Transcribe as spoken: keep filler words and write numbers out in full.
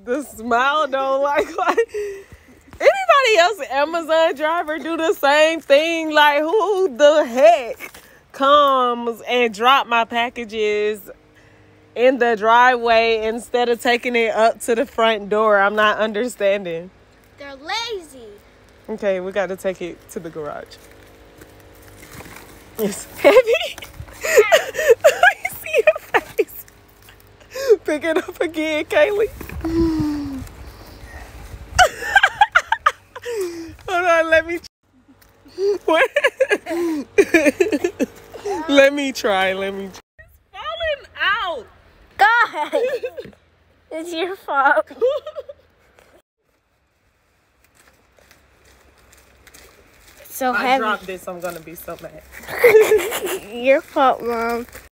the smile though, like, like anybody else Amazon driver do the same thing? Like, who the heck comes and drop my packages in the driveway instead of taking it up to the front door? I'm not understanding. They're lazy. Okay, we got to take it to the garage. It's heavy. Let me see your face. Pick it up again, Kaylee. Hold on, let me. What? Let me try. Let me. It's falling out. God, it's your fault. So I heavy. dropped this. I'm gonna be so mad. Your fault, Mom.